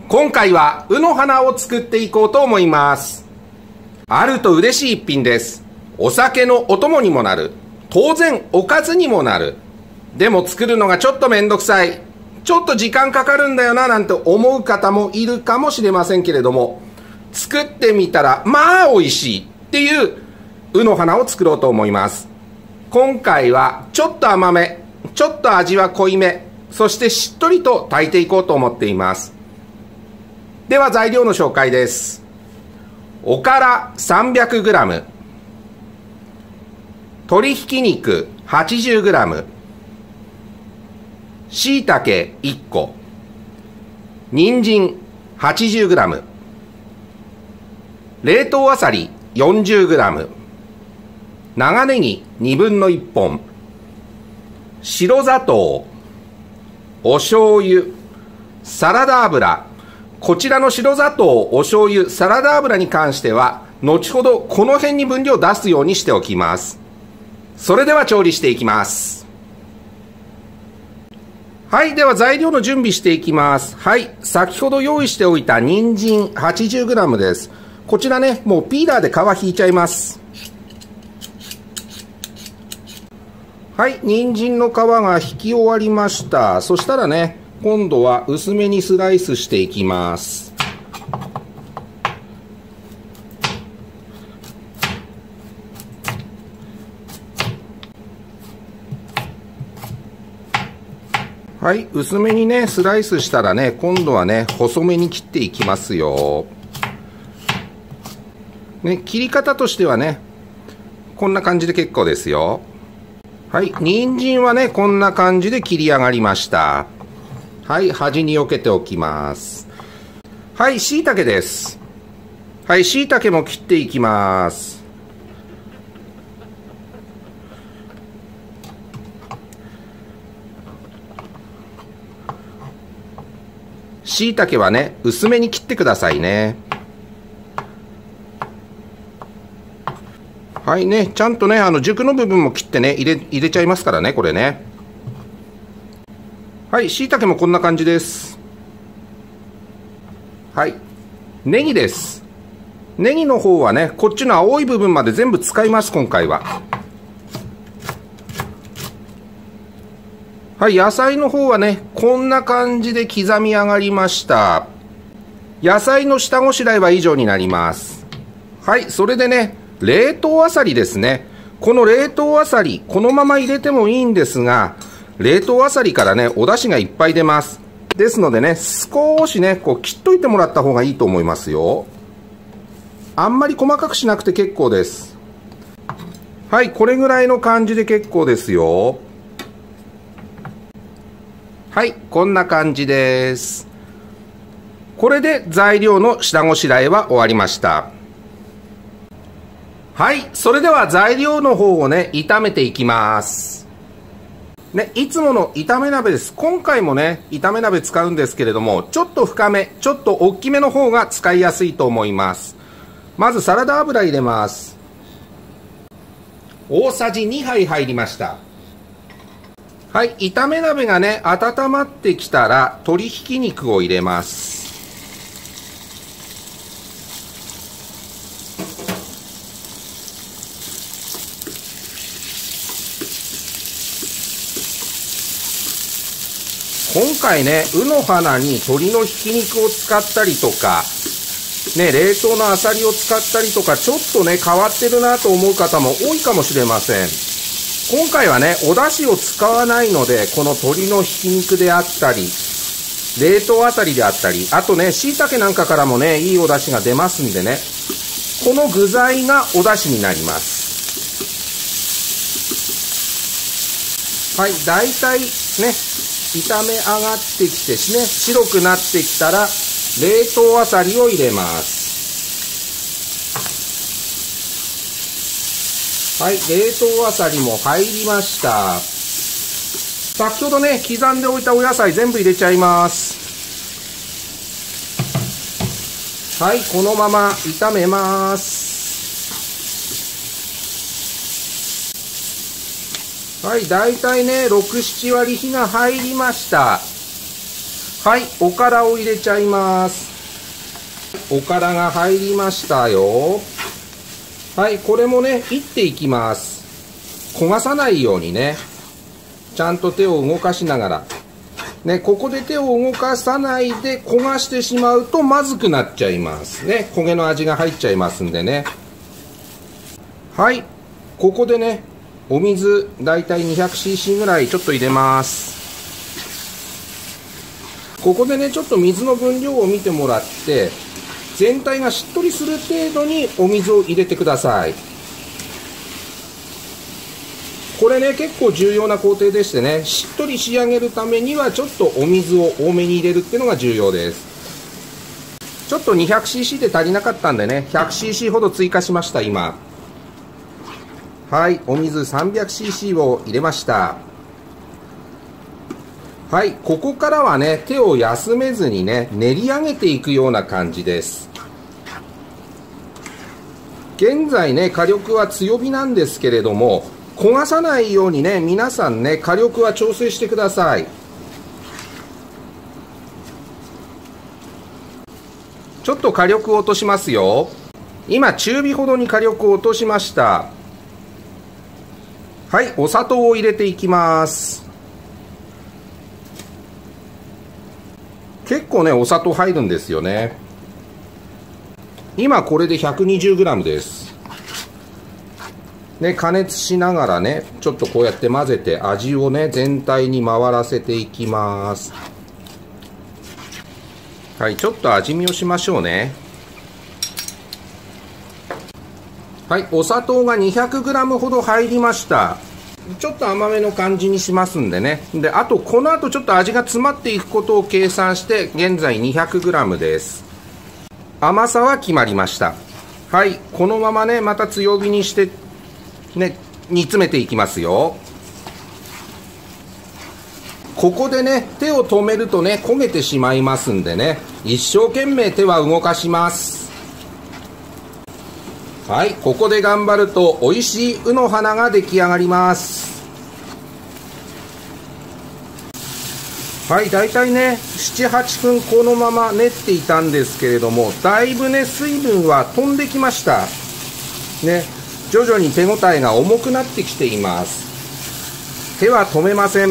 今回は卯の花を作っていこうと思います。あると嬉しい一品です。お酒のお供にもなる。当然おかずにもなる。でも作るのがちょっとめんどくさい。ちょっと時間かかるんだよななんて思う方もいるかもしれませんけれども、作ってみたらまあ美味しいっていう卯の花を作ろうと思います。今回はちょっと甘め、ちょっと味は濃いめ、そしてしっとりと炊いていこうと思っています。では材料の紹介です。おから 300g、 鶏ひき肉 80g、 しいたけ1個、人参 80g、 冷凍あさり 40g、 長ネギ2分の1本、白砂糖、お醤油、サラダ油。こちらの白砂糖、お醤油、サラダ油に関しては後ほどこの辺に分量を出すようにしておきます。それでは調理していきます。はい、では材料の準備していきます。はい、先ほど用意しておいた人参 80g です。こちらね、もうピーラーで皮引いちゃいます。はい、人参の皮が引き終わりました。そしたらね、今度は薄めにスライスしていきます。はい、薄めにね、スライスしたらね、今度はね、細めに切っていきますよ。ね、切り方としてはね、こんな感じで結構ですよ。はい、人参はね、こんな感じで切り上がりました。はい、端に避けておきます。はい、しいたけです。はい、しいたけも切っていきます。しいたけはね、薄めに切ってくださいね。はいね、ちゃんとね、軸の部分も切ってね、入れちゃいますからね、これね。はい、しいたけもこんな感じです。はい、ネギです。ネギの方はね、こっちの青い部分まで全部使います、今回は。はい、野菜の方はね、こんな感じで刻み上がりました。野菜の下ごしらえは以上になります。はい、それでね、冷凍あさりですね。この冷凍あさり、このまま入れてもいいんですが、冷凍あさりからね、お出汁がいっぱい出ます。ですのでね、少しね、こう切っといてもらった方がいいと思いますよ。あんまり細かくしなくて結構です。はい、これぐらいの感じで結構ですよ。はい、こんな感じです。これで材料の下ごしらえは終わりました。はい、それでは材料の方をね、炒めていきます。ね、いつもの炒め鍋です。今回もね、炒め鍋使うんですけれども、ちょっと深め、ちょっと大きめの方が使いやすいと思います。まずサラダ油入れます。大さじ2杯入りました。はい、炒め鍋がね、温まってきたら、鶏ひき肉を入れます。今回ね、卯の花に鶏のひき肉を使ったりとか、ね、冷凍のあさりを使ったりとか、ちょっとね、変わってるなと思う方も多いかもしれません。今回はね、お出汁を使わないので、この鶏のひき肉であったり、冷凍あさりであったり、あとね、しいたけなんかからもね、いいお出汁が出ますんでね、この具材がお出汁になります。はい、大体ね、炒め上がってきてね、白くなってきたら、冷凍あさりを入れます。はい、冷凍あさりも入りました。先ほどね、刻んでおいたお野菜全部入れちゃいます。はい、このまま炒めます。はい、だいたいね、6、7割火が入りました。 はい、おからを入れちゃいます。おからが入りましたよ。はい、これもね、いっていきます。焦がさないようにね、ちゃんと手を動かしながら。ね、ここで手を動かさないで焦がしてしまうとまずくなっちゃいますね。焦げの味が入っちゃいますんでね。はい、ここでね、お水だいたい 200cc ぐらいちょっと入れます。ここでね、ちょっと水の分量を見てもらって、全体がしっとりする程度にお水を入れてください。これね、結構重要な工程でしてね、しっとり仕上げるためにはちょっとお水を多めに入れるっていうのが重要です。ちょっと 200cc で足りなかったんでね、100cc ほど追加しました。今はい、お水 300cc を入れました。はい、ここからはね、手を休めずにね、練り上げていくような感じです。現在ね、火力は強火なんですけれども、焦がさないようにね、皆さんね、火力は調整してください。ちょっと火力を落としますよ。今、中火ほどに火力を落としました。はい、お砂糖を入れていきます。結構ね、お砂糖入るんですよね。今これで 120g です。ね、加熱しながらね、ちょっとこうやって混ぜて味をね、全体に回らせていきます。はい、ちょっと味見をしましょうね。はい、お砂糖が 200g ほど入りました。ちょっと甘めの感じにしますんでね。で、あとこの後ちょっと味が詰まっていくことを計算して、現在 200g です。甘さは決まりました。はい、このままね、また強火にしてね、煮詰めていきますよ。ここでね、手を止めるとね、焦げてしまいますんでね、一生懸命手は動かします。はい、ここで頑張ると美味しい卯の花が出来上がります。はい、だいたいね、7、8分このまま練っていたんですけれども、だいぶね、水分は飛んできました。ね、徐々に手応えが重くなってきています。手は止めません。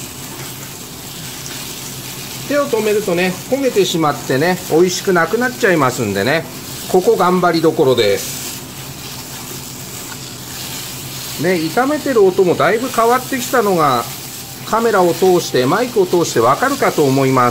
手を止めるとね、焦げてしまってね、美味しくなくなっちゃいますんでね、ここ頑張りどころです。ね、炒めてる音もだいぶ変わってきたのが、カメラを通して、マイクを通してわかるかと思います。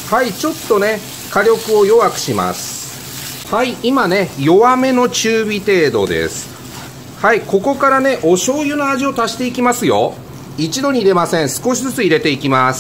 はい、ちょっとね、火力を弱くします。はい、今ね、弱めの中火程度です。はい、ここからね、お醤油の味を足していきますよ。一度に入れません。少しずつ入れていきます。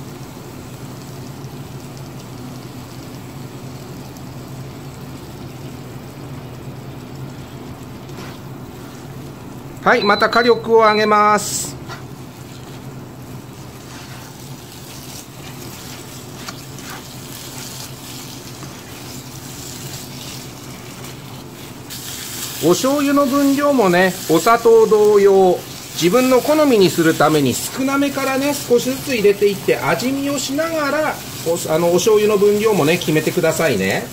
はい、また火力を上げます。お醤油の分量もね、お砂糖同様、自分の好みにするために少なめからね、少しずつ入れていって味見をしながら、お醤油の分量もね、決めてくださいね。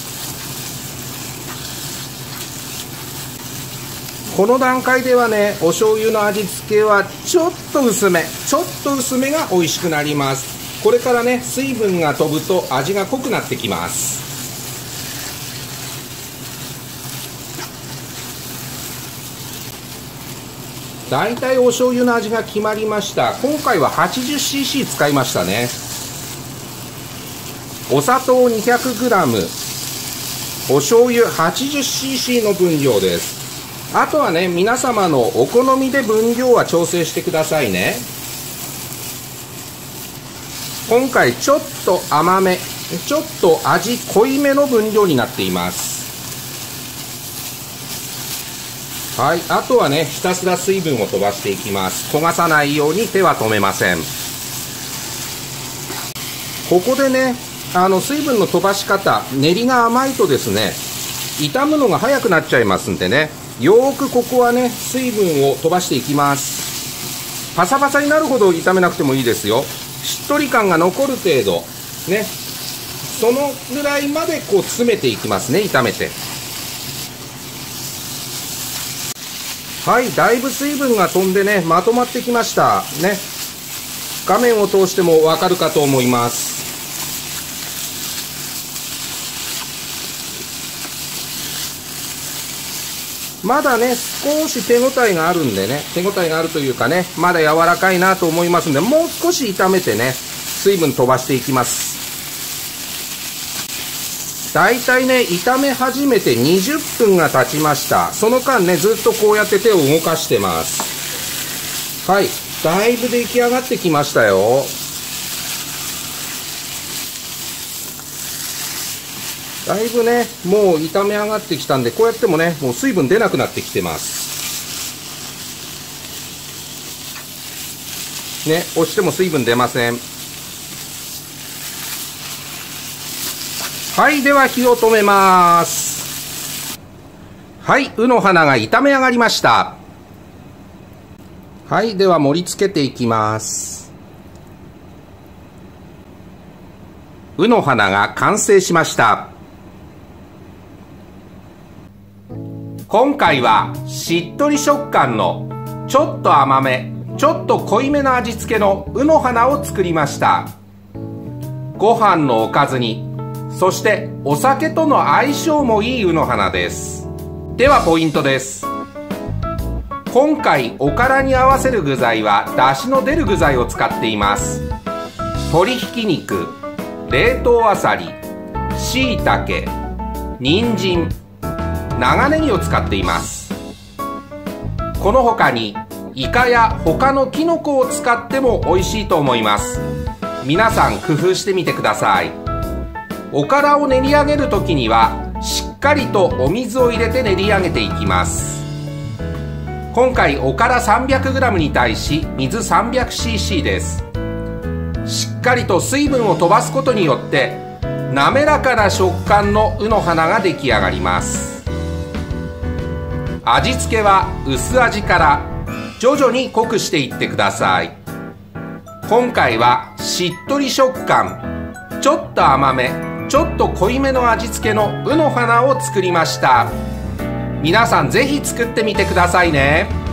この段階ではね、お醤油の味付けはちょっと薄めが美味しくなります。これからね、水分が飛ぶと味が濃くなってきます。だいたいお醤油の味が決まりました。今回は 80cc 使いましたね。お砂糖 200g、 お醤油 80cc の分量です。あとはね、皆様のお好みで分量は調整してくださいね。今回ちょっと甘め、ちょっと味濃いめの分量になっています。はい、あとはね、ひたすら水分を飛ばしていきます。焦がさないように手は止めません。ここでね、水分の飛ばし方、練りが甘いとですね、傷むのが早くなっちゃいますんでね、よーくここはね、水分を飛ばしていきます。パサパサになるほど炒めなくてもいいですよ。 しっとり感が残る程度ね、そのぐらいまでこう詰めていきますね。炒めて、はい、だいぶ水分が飛んでね、まとまってきましたね。画面を通してもわかるかと思います。まだね、少し手応えがあるんでね、手応えがあるというかね、まだ柔らかいなと思いますんで、もう少し炒めてね、水分飛ばしていきます。だいたいね、炒め始めて20分が経ちました。その間ね、ずっとこうやって手を動かしてます。はい、だいぶ出来上がってきましたよ。だいぶね、もう炒め上がってきたんで、こうやってもね、もう水分出なくなってきてます。ね、押しても水分出ません。はい、では火を止めます。はい、卯の花が炒め上がりました。はい、では盛り付けていきます。卯の花が完成しました。今回はしっとり食感のちょっと甘め、ちょっと濃いめの味付けの卯の花を作りました。ご飯のおかずに、そしてお酒との相性もいい卯の花です。ではポイントです。今回おからに合わせる具材は出汁の出る具材を使っています。鶏ひき肉、冷凍あさり、しいたけ、人参、長ネギを使っています。この他にイカや他のキノコを使っても美味しいと思います。皆さん工夫してみてください。おからを練り上げる時にはしっかりとお水を入れて練り上げていきます。今回おから 300g に対し水 300cc です。しっかりと水分を飛ばすことによって滑らかな食感の卯の花が出来上がります。味付けは薄味から徐々に濃くしていってください。今回はしっとり食感、ちょっと甘め、ちょっと濃いめの味付けの卯の花を作りました。皆さんぜひ作ってみてくださいね。